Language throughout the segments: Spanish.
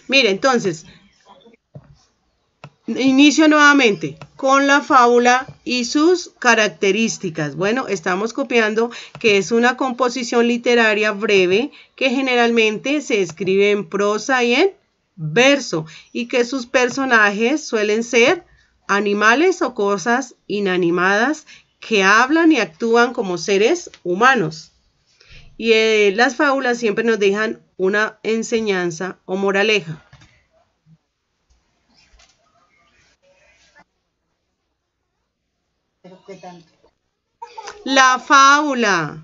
Mire, entonces, inicio nuevamente con la fábula y sus características. Bueno, estamos copiando que es una composición literaria breve que generalmente se escribe en prosa y en verso y que sus personajes suelen ser animales o cosas inanimadas que hablan y actúan como seres humanos. Y las fábulas siempre nos dejan una enseñanza o moraleja. ¿Pero qué tanto? La fábula.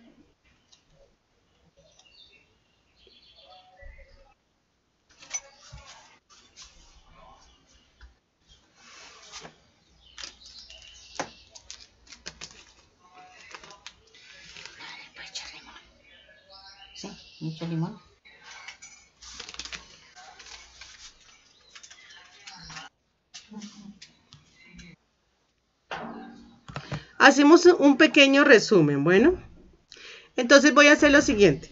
¿Puedes echar limón? Sí, mucho limón. Hacemos un pequeño resumen, bueno. Entonces voy a hacer lo siguiente.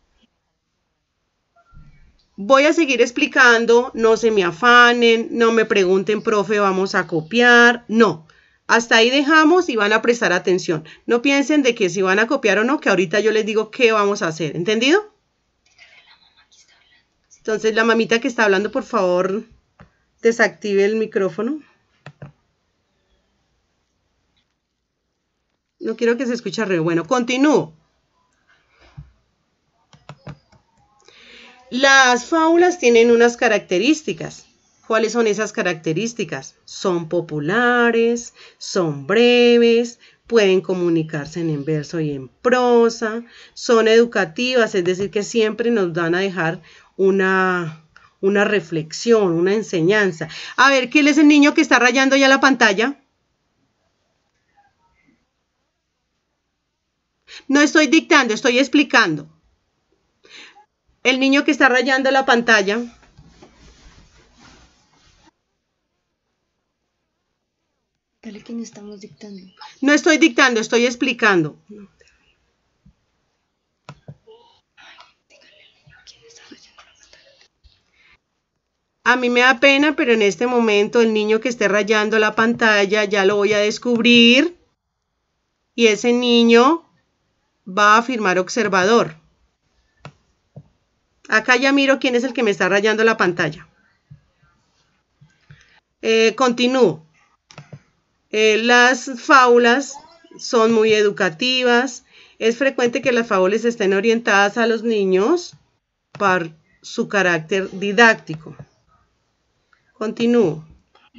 Voy a seguir explicando, no se me afanen, no me pregunten, profe, vamos a copiar, no. Hasta ahí dejamos y van a prestar atención. No piensen de que si van a copiar o no, que ahorita yo les digo qué vamos a hacer, ¿entendido? Entonces la mamita que está hablando, por favor, desactive el micrófono. No quiero que se escuche re. Bueno, continúo. Las fábulas tienen unas características. ¿Cuáles son esas características? Son populares, son breves, pueden comunicarse en verso y en prosa, son educativas, es decir, que siempre nos van a dejar una reflexión, una enseñanza. A ver, ¿quién es el niño que está rayando ya la pantalla? No estoy dictando, estoy explicando. El niño que está rayando la pantalla. Dale que no estamos dictando. No estoy dictando, estoy explicando. A mí me da pena, pero en este momento el niño que esté rayando la pantalla ya lo voy a descubrir y ese niño va a firmar observador. Acá ya miro quién es el que me está rayando la pantalla. Continúo. Las fábulas son muy educativas. Es frecuente que las fábulas estén orientadas a los niños por su carácter didáctico. Continúo.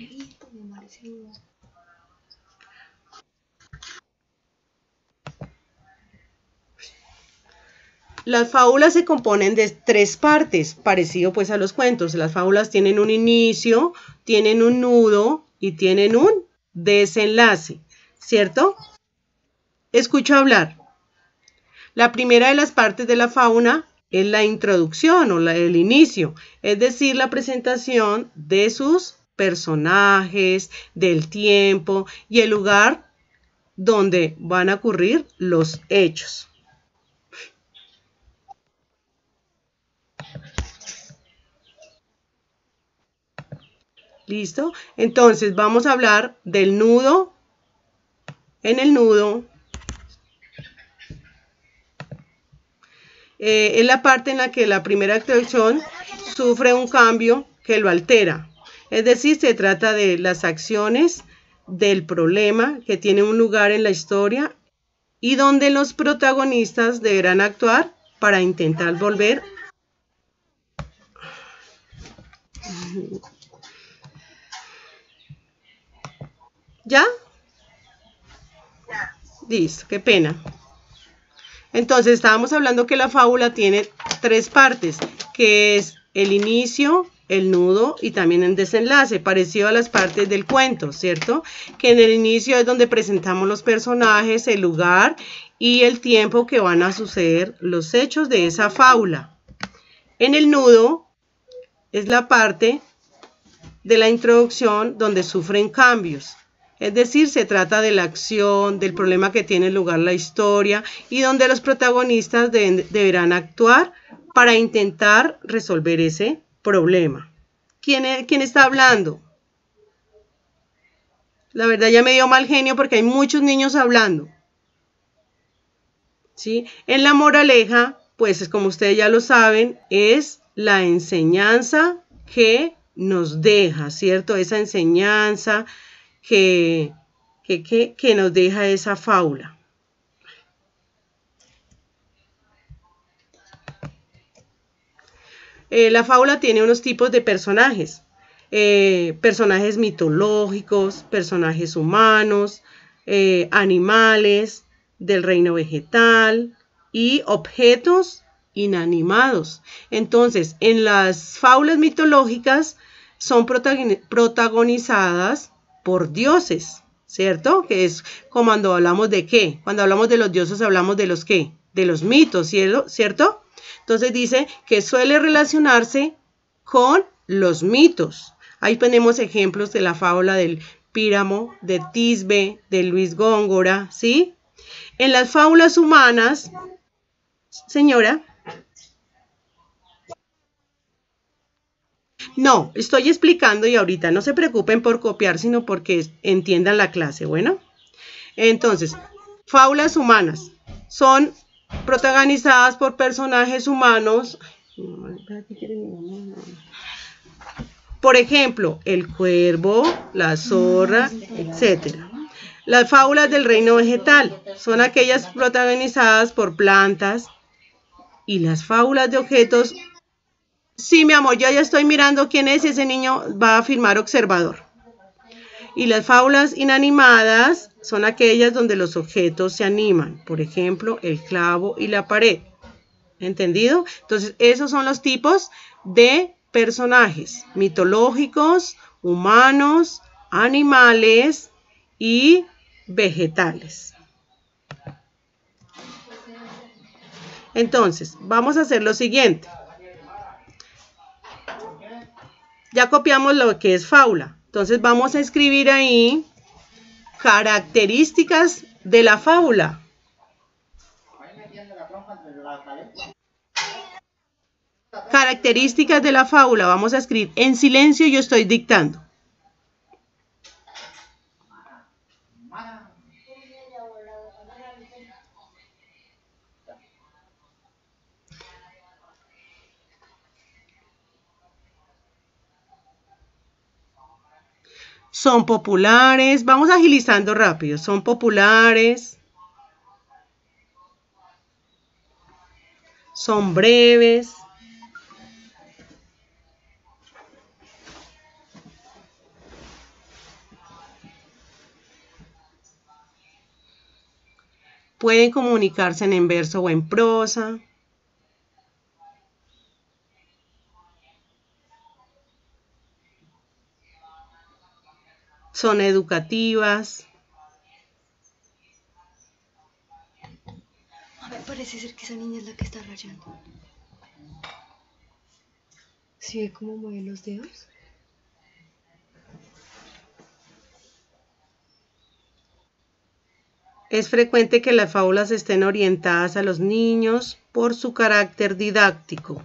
Las fábulas se componen de 3 partes, parecido pues a los cuentos. Las fábulas tienen un inicio, tienen un nudo y tienen un desenlace, ¿cierto? Escucho hablar. La primera de las partes de la fábula es la introducción o el inicio, es decir, la presentación de sus personajes, del tiempo y el lugar donde van a ocurrir los hechos. ¿Listo? Entonces vamos a hablar del nudo. En el nudo es la parte en la que la primera introducción sufre un cambio que lo altera. Es decir, se trata de las acciones del problema que tiene un lugar en la historia y donde los protagonistas deberán actuar para intentar volver. ¿Ya? Listo, qué pena. Entonces estábamos hablando que la fábula tiene 3 partes, que es el inicio, el nudo y también el desenlace, parecido a las partes del cuento, ¿cierto? Que en el inicio es donde presentamos los personajes, el lugar y el tiempo que van a suceder los hechos de esa fábula. En el nudo es la parte de la introducción donde sufren cambios. Es decir, se trata de la acción, del problema que tiene lugar la historia y donde los protagonistas deberán actuar para intentar resolver ese problema. ¿Quién está hablando? La verdad ya me dio mal genio porque hay muchos niños hablando. ¿Sí? En la moraleja, pues como ustedes ya lo saben, es la enseñanza que nos deja, ¿cierto? Esa enseñanza que nos deja esa fábula. La fábula tiene unos tipos de personajes. Personajes mitológicos, personajes humanos, animales del reino vegetal y objetos inanimados. Entonces, en las fábulas mitológicas son protagonizadas por dioses, ¿cierto? Que es como cuando hablamos de qué. Cuando hablamos de los dioses hablamos de los qué, de los mitos, ¿cierto? Entonces dice que suele relacionarse con los mitos. Ahí tenemos ejemplos de la fábula del Píramo, de Tisbe, de Luis Góngora, ¿sí? En las fábulas humanas, señora. No, estoy explicando y ahorita no se preocupen por copiar, sino porque entiendan la clase, ¿bueno? Entonces, fábulas humanas son protagonizadas por personajes humanos. Por ejemplo, el cuervo, la zorra, etc. Las fábulas del reino vegetal son aquellas protagonizadas por plantas y las fábulas de objetos. Sí, mi amor, yo ya estoy mirando quién es y ese niño va a firmar observador. Y las fábulas inanimadas son aquellas donde los objetos se animan, por ejemplo, el clavo y la pared. ¿Entendido? Entonces, esos son los tipos de personajes mitológicos, humanos, animales y vegetales. Entonces, vamos a hacer lo siguiente. Ya copiamos lo que es fábula. Entonces, vamos a escribir ahí características de la fábula. Características de la fábula. Vamos a escribir en silencio, yo estoy dictando. Son populares, vamos agilizando rápido, son populares, son breves, pueden comunicarse en verso o en prosa, son educativas. A ver, parece ser que esa niña es la que está rayando. ¿Sí ve cómo mueve los dedos? Es frecuente que las fábulas estén orientadas a los niños por su carácter didáctico.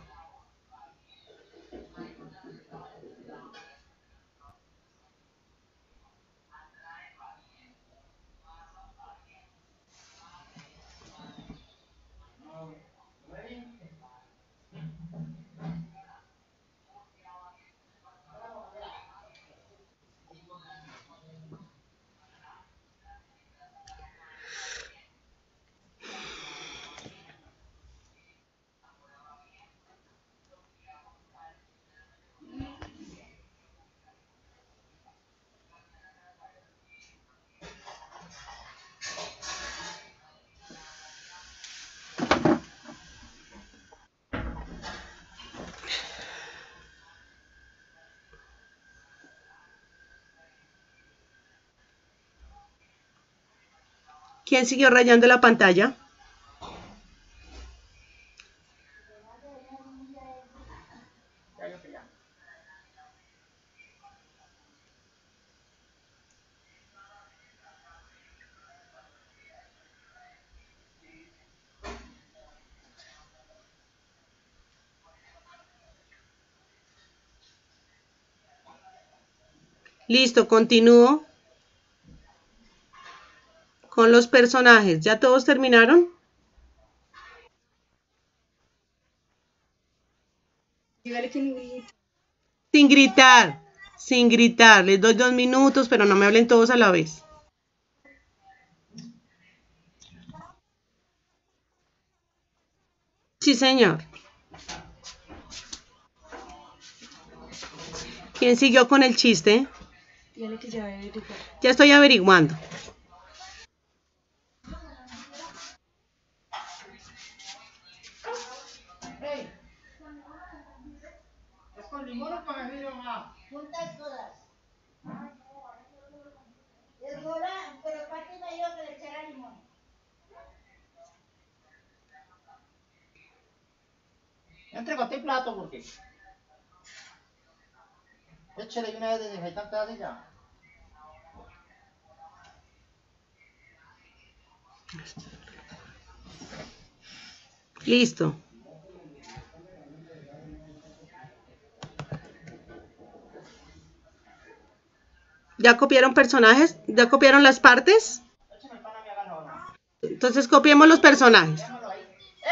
¿Quién siguió rayando la pantalla? Listo, continúo con los personajes. ¿Ya todos terminaron? Dígale que no grite. Sin gritar, sin gritar. Les doy 2 minutos, pero no me hablen todos a la vez. Sí, señor. ¿Quién siguió con el chiste? Dígale que ya va a averiguar. Ya estoy averiguando. Entregate el plato porque. Échale una vez desinfectante de ya. Listo. ¿Ya copiaron personajes? ¿Ya copiaron las partes? Échame el pan a mi agarro. Entonces copiemos los personajes. Déjamelo ahí.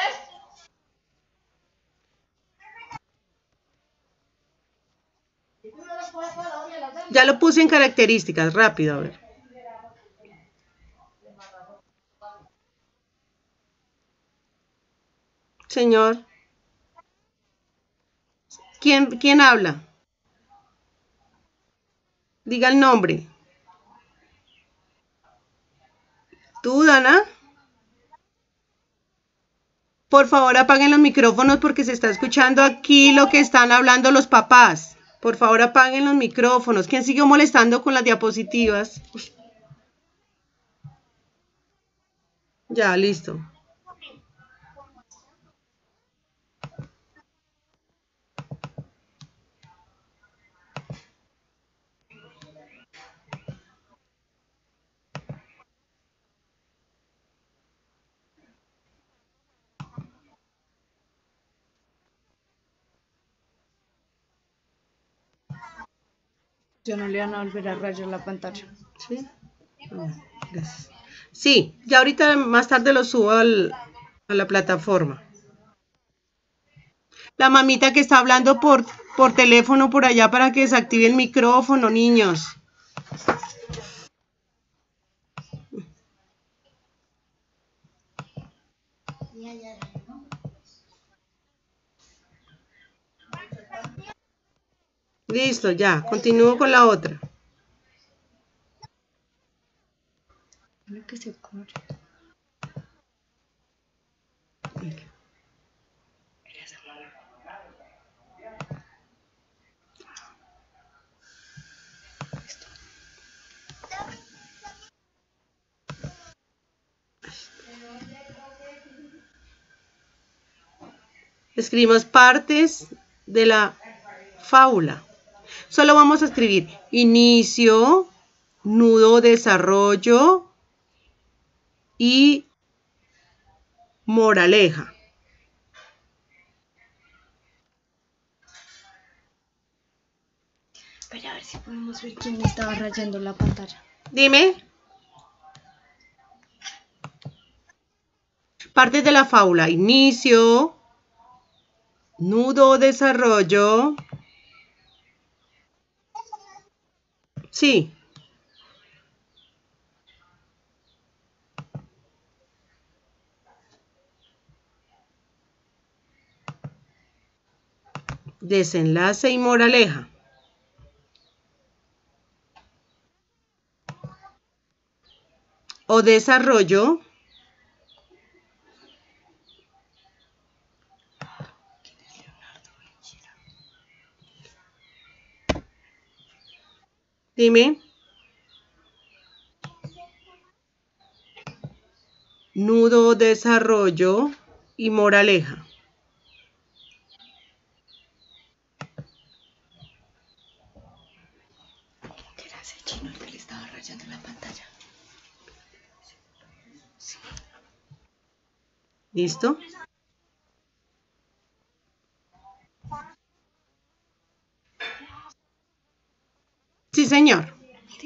Y tú no lo puedes para la olla de la cena. Ya lo puse en características, rápido, a ver. Señor, ¿quién habla? Diga el nombre. ¿Tú, Dana? Por favor, apaguen los micrófonos porque se está escuchando aquí lo que están hablando los papás. Por favor, apaguen los micrófonos. ¿Quién siguió molestando con las diapositivas? Ya, listo. Ya no le van a volver a rayar la pantalla. ¿Sí? Gracias. Sí, ya ahorita más tarde lo subo a la plataforma. La mamita que está hablando por teléfono por allá para que desactive el micrófono, niños. Listo, ya. Continúo con la otra. Dígale que se corre. Escribimos partes de la fábula. Solo vamos a escribir inicio, nudo, desarrollo y moraleja. Pero a ver si podemos ver quién me estaba rayando la pantalla. Dime. Partes de la fábula. Inicio, nudo, desarrollo. Sí. Desenlace y moraleja. O desarrollo. Dime. Nudo, desarrollo y moraleja. ¿Qué era ese chino el que le estaba rayando la pantalla? Sí. ¿Listo? Sí, señor.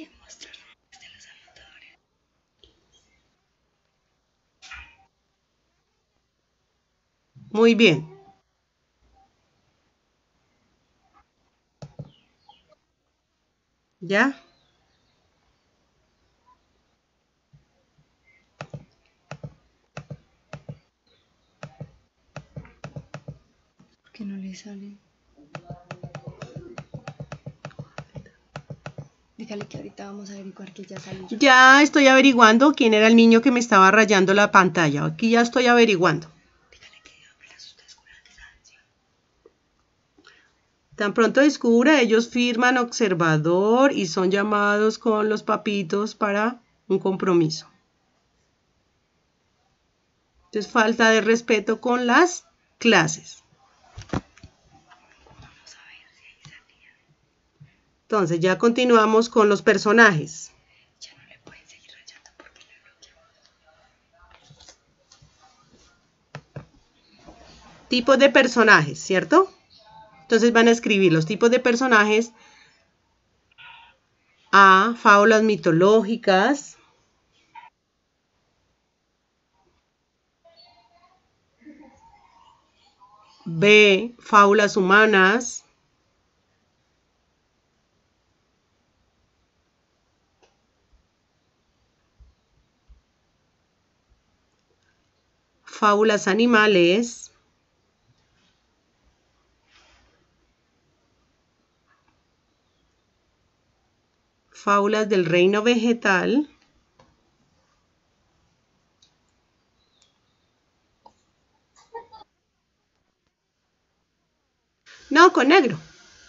Muy bien. ¿Ya? ¿Por qué no le sale? Dígale que ahorita vamos a averiguar que ya salió. Ya estoy averiguando quién era el niño que me estaba rayando la pantalla. Aquí ya estoy averiguando. Dígale que abra sus descubrimientos. Tan pronto descubra, ellos firman observador y son llamados con los papitos para un compromiso. Entonces, falta de respeto con las clases. Entonces, ya continuamos con los personajes. Ya no le pueden seguir rayando porque le bloqueó. Tipos de personajes, ¿cierto? Entonces van a escribir los tipos de personajes. A, fábulas mitológicas. B, fábulas humanas. Fábulas animales. Fábulas del reino vegetal. No, con negro.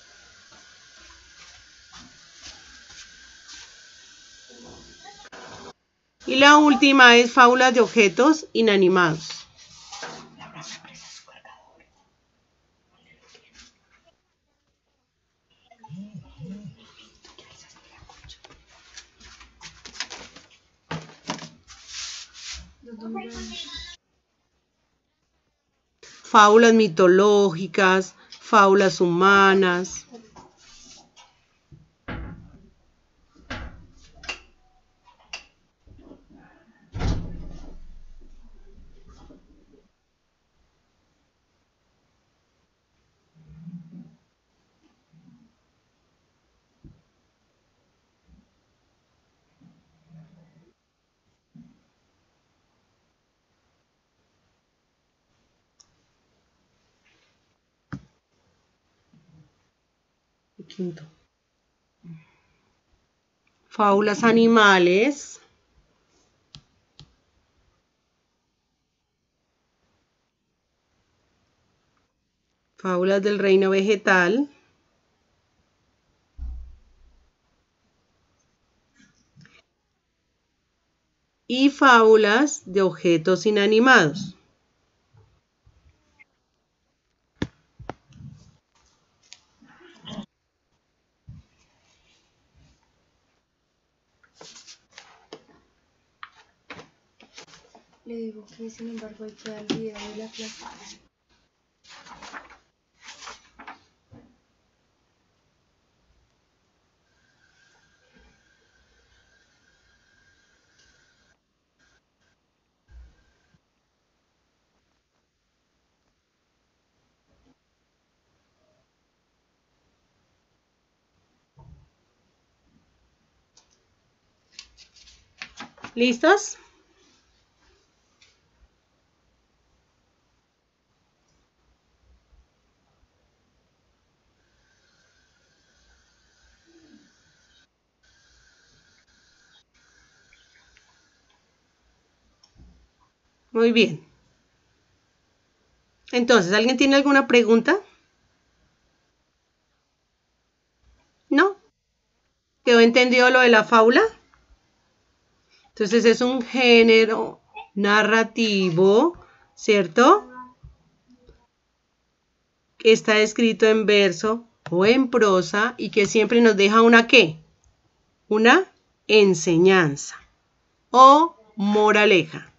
Y la última es fábulas de objetos inanimados. Fábulas mitológicas, fábulas humanas. Quinto. Fábulas animales. Fábulas del reino vegetal. Y fábulas de objetos inanimados. Le digo que sin embargo ahí queda el video de la clase. ¿Listos? Muy bien. Entonces, ¿alguien tiene alguna pregunta? ¿No? ¿Quedó entendido lo de la fábula? Entonces es un género narrativo, ¿cierto? Que está escrito en verso o en prosa y que siempre nos deja una ¿qué? Una enseñanza o moraleja.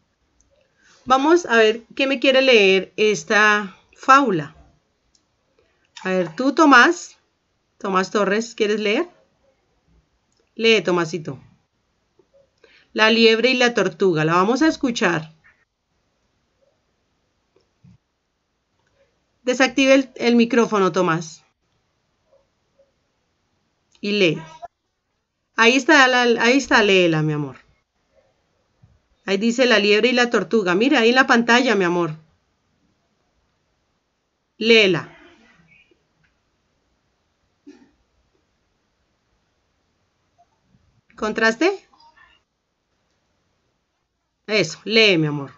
Vamos a ver qué me quiere leer esta fábula. A ver, tú, Tomás. Tomás Torres, ¿quieres leer? Lee, Tomásito. La liebre y la tortuga. La vamos a escuchar. Desactive el micrófono, Tomás. Y lee. Ahí está, léela, mi amor. Ahí dice la liebre y la tortuga. Mira, ahí en la pantalla, mi amor. Léela. ¿Contraste? Eso, lee, mi amor.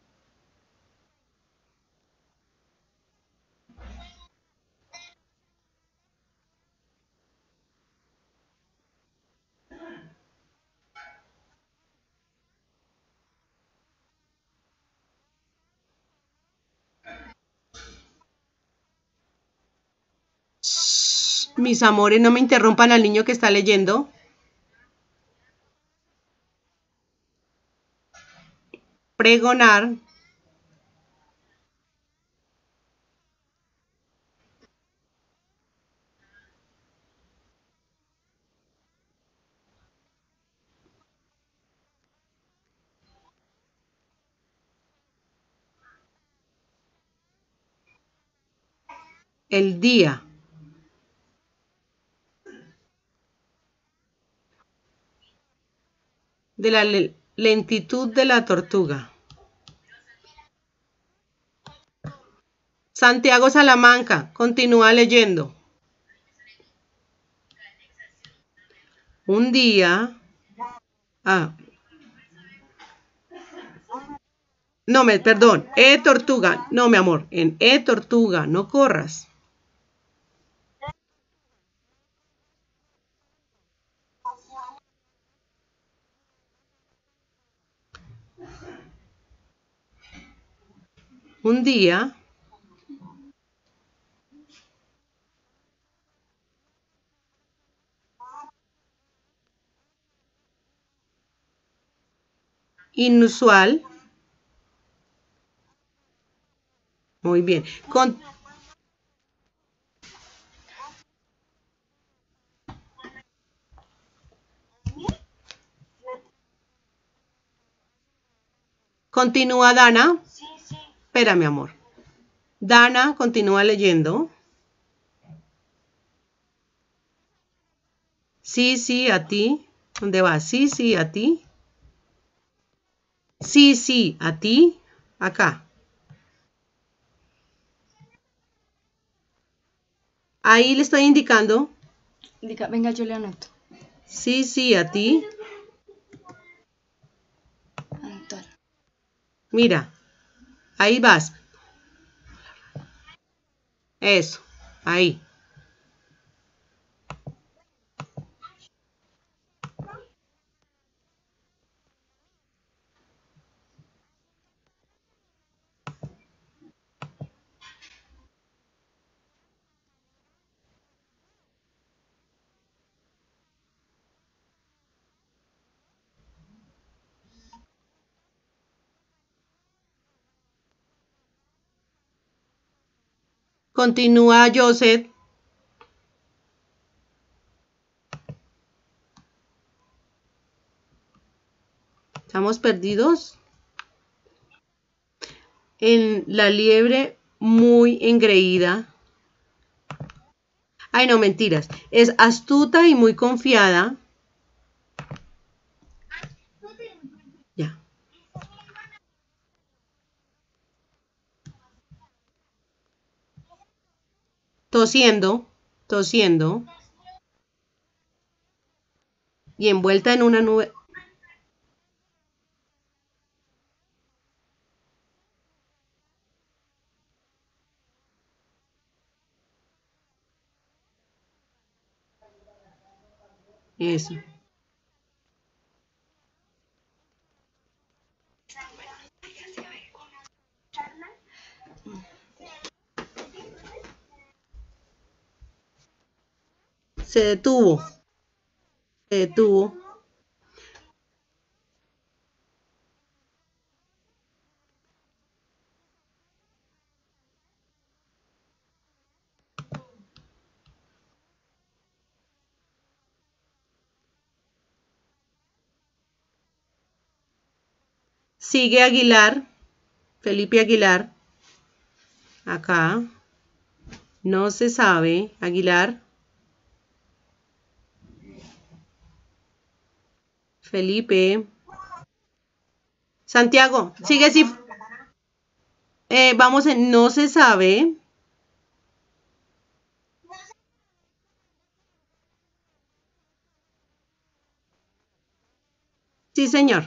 Mis amores, no me interrumpan al niño que está leyendo. Pregonar. El día. De la lentitud de la tortuga. Santiago Salamanca, continúa leyendo. Un día. No, perdón. Tortuga. No, mi amor. En tortuga. No corras. Un día. Inusual. Muy bien. Continúa Dana. Sí, sí. Espera, mi amor. Dana, continúa leyendo. Sí, sí, a ti. ¿Dónde vas? Sí, sí, a ti. Sí, sí, a ti. Acá. Ahí le estoy indicando. Venga, yo le anoto. Sí, sí, a ti. Anotar. Mira, ahí vas. Eso, ahí. Continúa Joseph. ¿Estamos perdidos? En la liebre muy engreída. Ay, no, mentiras. Es astuta y muy confiada. Ya. Tosiendo, tosiendo. Y envuelta en una nube. Eso. Se detuvo. Se detuvo. Sigue Aguilar, Felipe Aguilar. Acá. No se sabe, Aguilar. Felipe. Santiago, sigue si. Vamos en no se sabe. Sí, señor.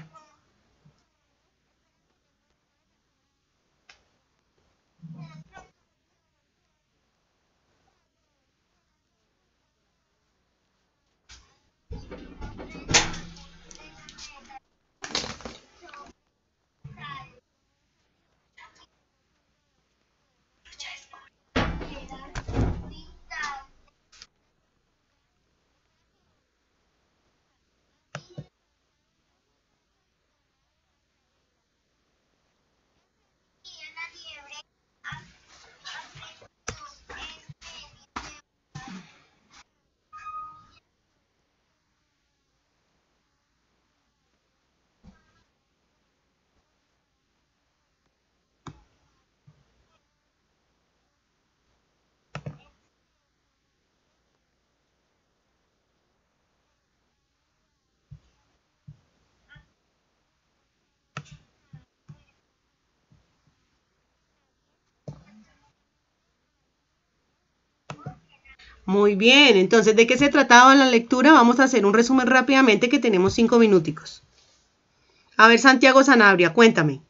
Muy bien, entonces, ¿de qué se trataba la lectura? Vamos a hacer un resumen rápidamente que tenemos 5 minuticos. A ver, Santiago Sanabria, cuéntame.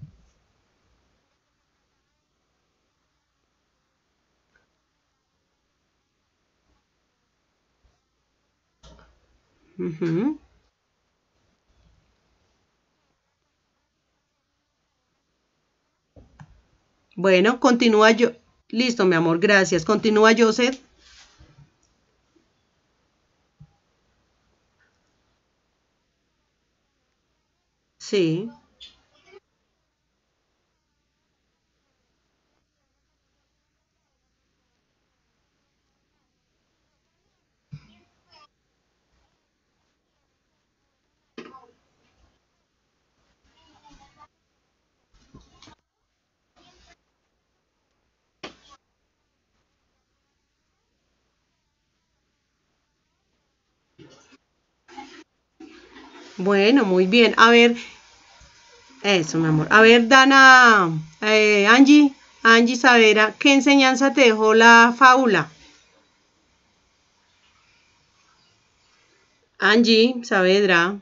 Ujú. Bueno, continúa yo. Listo, mi amor, gracias. Continúa Joseph. Sí. Bueno, muy bien. A ver, eso, mi amor. A ver, Dana, Angie Savera, ¿qué enseñanza te dejó la fábula? Angie Saavedra.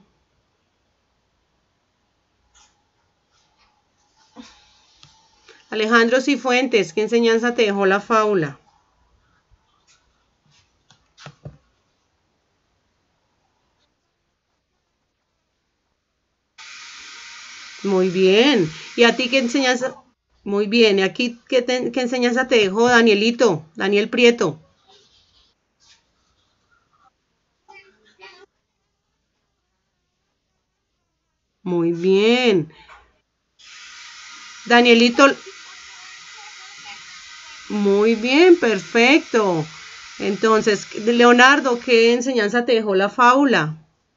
Alejandro Cifuentes, ¿qué enseñanza te dejó la fábula? Muy bien. ¿Y a ti qué enseñanza? Muy bien. ¿Y aquí qué enseñanza te dejó Danielito? Daniel Prieto. Muy bien. Danielito, muy bien, perfecto. Entonces, Leonardo, ¿qué enseñanza te dejó la fábula?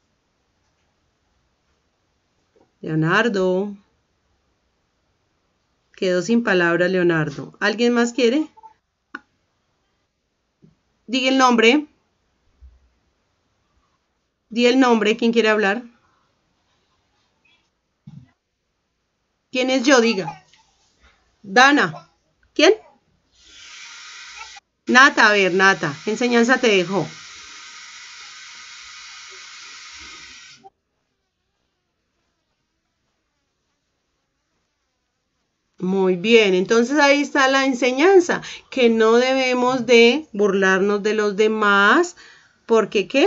Leonardo. Quedó sin palabras, Leonardo. ¿Alguien más quiere? Diga el nombre. Di el nombre. ¿Quién quiere hablar? ¿Quién es yo? Diga. Dana. ¿Quién? Nata, a ver, Nata. ¿Qué enseñanza te dejó? Muy bien, entonces ahí está la enseñanza, que no debemos de burlarnos de los demás, ¿porque qué?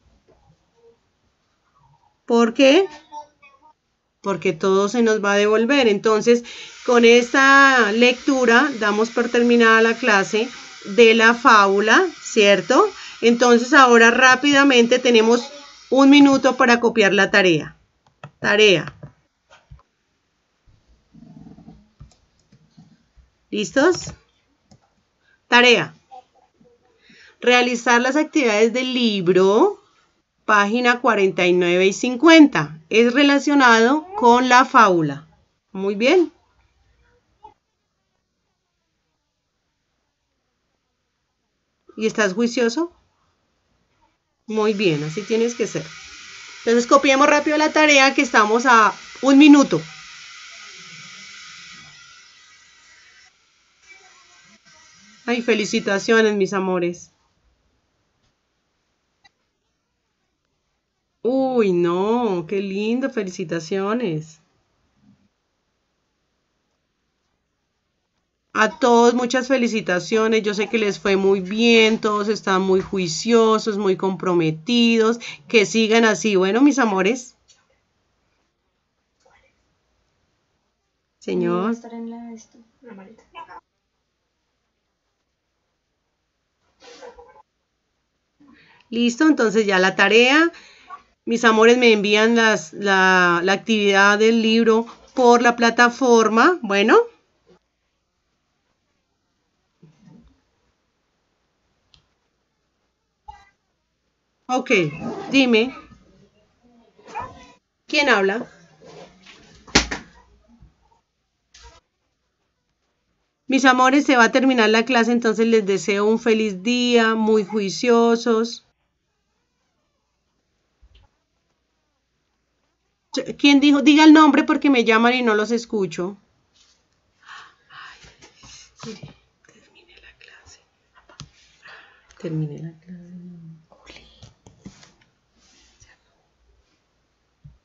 ¿Por qué? Porque todo se nos va a devolver. Entonces, con esta lectura damos por terminada la clase de la fábula, ¿cierto? Entonces, ahora rápidamente tenemos 1 minuto para copiar la tarea. Tarea. ¿Listos? Tarea. Realizar las actividades del libro página 49 y 50. Es relacionado con la fábula. Muy bien. ¿Y estás juicioso? Muy bien, así tienes que ser. Entonces copiemos rápido la tarea que estamos a 1 minuto. Ay, felicitaciones, mis amores. Uy, no, qué lindo, felicitaciones. A todos muchas felicitaciones, yo sé que les fue muy bien, todos están muy juiciosos, muy comprometidos, que sigan así. Bueno, mis amores. Va a Señor. estar en la esto. La maleta. Listo, entonces ya la tarea. Mis amores me envían la actividad del libro por la plataforma. Bueno. Ok, dime. ¿Quién habla? Mis amores, se va a terminar la clase, entonces les deseo un feliz día, muy juiciosos. ¿Quién dijo? Diga el nombre porque me llaman y no los escucho. Ay, mire, terminé la clase. Terminé la clase.